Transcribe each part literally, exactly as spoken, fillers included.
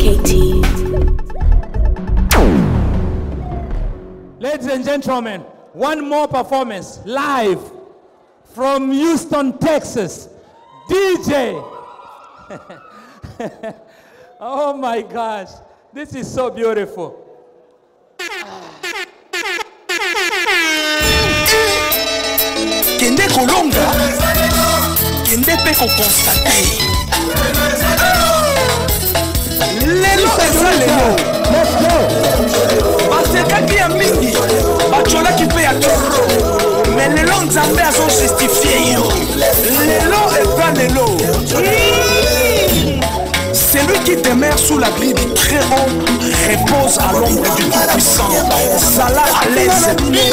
K T. Ladies and gentlemen, one more performance live from Houston, Texas. D J. Oh my gosh, this is so beautiful. Kende kolonga, kende pe ko constate. Lelo eza lelo. Let's go. Basekaki ya mingi, bacholaki pe ya toro. Mais lelo nzambe azo justifier yo. Lelo eza lelo. Celui qui demeure sous la grille du très haut repose à l'ombre du Tout-Puissant. Zala à l'aise.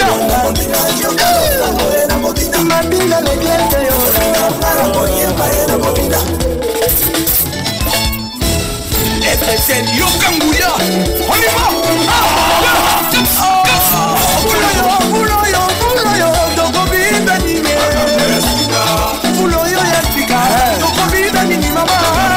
Epesen Yokangouya. On y va. Bouloyo, bouloyo, dogobi danime. Bouloyo yafika, dogobi danime mama.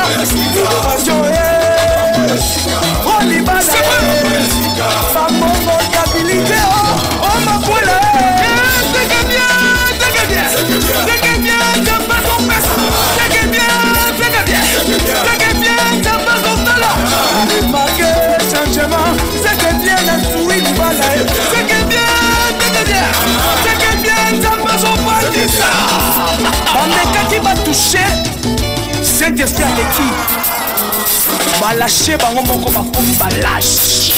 Cette espèce d'équipe va lâcher bango moko bakomi ba lâche.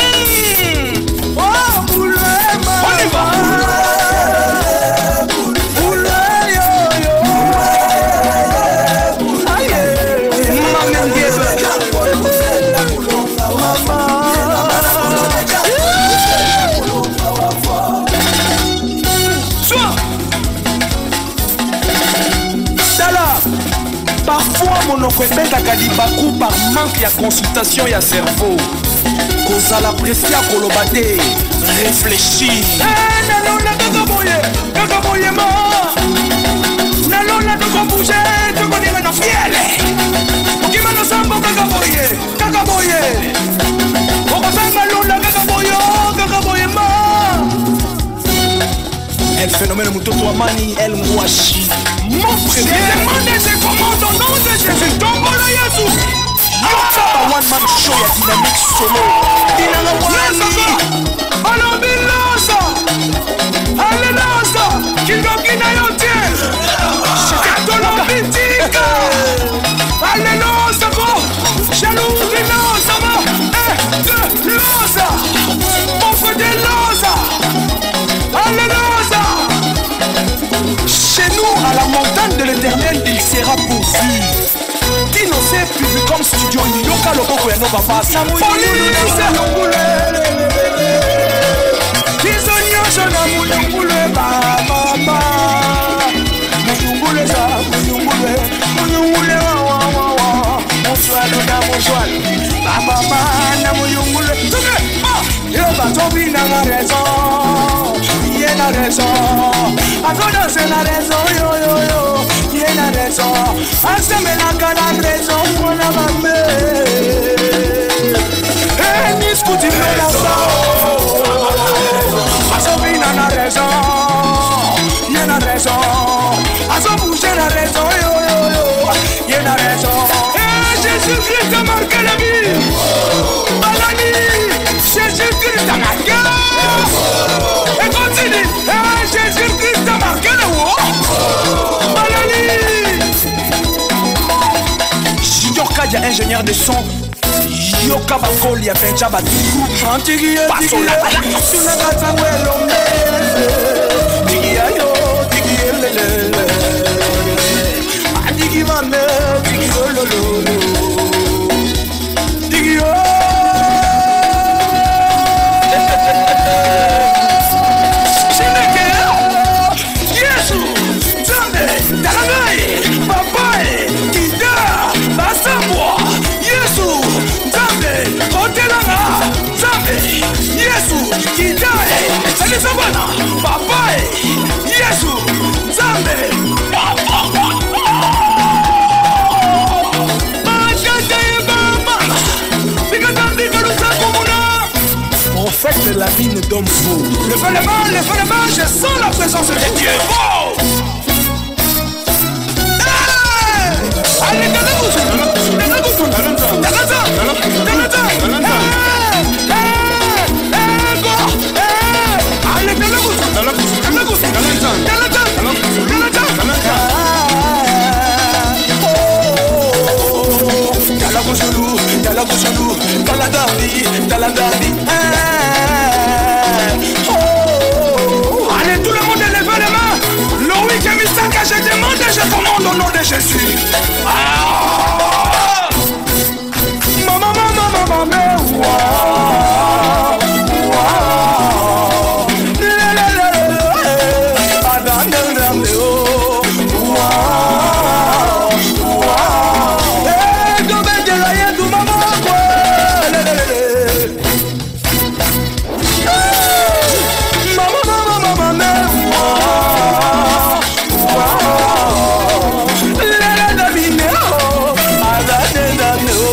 Oh boule on y va. Boule yo yo. Aïe. Maman ngebe. Parfois, mon oncle Kadibakou par manque de consultation et cerveau. Cause à la pression kolobate, réfléchis. Eh, n'allons la kakaboye, kakaboye ma. N'allons la kakabouche, tu connais la fielle. Qui m'a nos samba kakaboye, kakaboye. Okasanga l'on la kakaboye, kakaboye ma. Elle phénomène Mutoto Amani, elle mouachi. Mon premier demande c'est comment ton nom de Jésus tombe le Yesu. Yokaba one man show ya dynamique solo. Dynamique alors bilosa. Allez losa. Kingokina yotiel. C'est ton bitika. Allez losa go. Jaloux losa ma. Eh, losa. Mon côté losa. Allez losa. Chez nous, à la montagne de l'Éternel, il sera pourvu. Dino c'est public comme studio, Yoka Loko ya no papa. Samouli Nisa Longule. Disonyo Shona Muyungule Baba. Muyungule sa, Muyungule, Muyungule wa wa wa wa. Monsoalo na monsoalo. Baba na Muyungule. Tuke, ah, yoba tobi na la raison. Y'a la raison. Akodo c'est la raison, yo yo yo. Y'a la raison. Aseme la kana raison pour la mamé. Eh, ni scouti me la sa. Asobi na la raison. Y'a la raison. Aso bouge la raison, yo yo yo. Y'a la raison. Eh, Jésus-Christ a marqué la vie. Balani, Jésus-Christ a marqué. Et continue. Eh, Jésus-Christ a marqué le haut. Balani. Yoka ya ingénieur de son. Yoka bakoli ya pencha batu. Antigi ya tigi ya. Suna gata welombe. Tigi ya yo, tigi ya lele. Adigi mame, tigi yo lolo. Tigi yo. Papa, Yesu, Zambe. vers la mine d'homme faux. Levez les mains, levez les mains, je sens la présence de Dieu. Oh! Allez, allez, tout le monde lève les mains. Louis Kemisaka, je demande, je commande au nom de Jésus. Ah! Maman, maman, maman, maman, wow, wow. Le, le, le, le, Adam, Adam, oh, wow, wow. Eh, comme elle dit, là, y a tout maman, quoi. Le, le, le, le. Maman, maman, maman, maman, wow, wow. Le, le, le, le, oh, Adam, Adam, oh.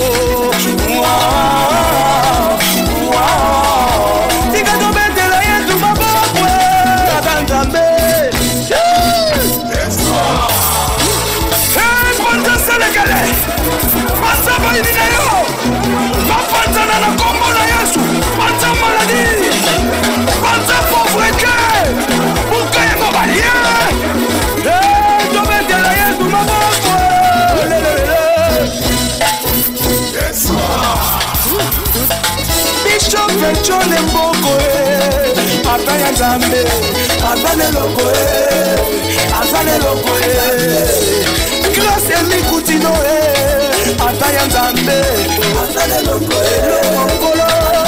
Chole mboko e ataya zambe azale loko e azale loko e grâce mikutino e ataya zambe azale loko e lokolo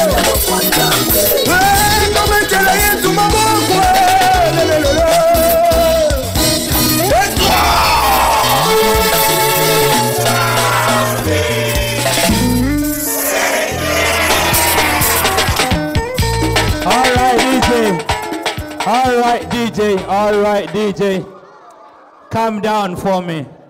e kometela yetu maboko e lelelele All right, D J. All right, D J. Calm down for me.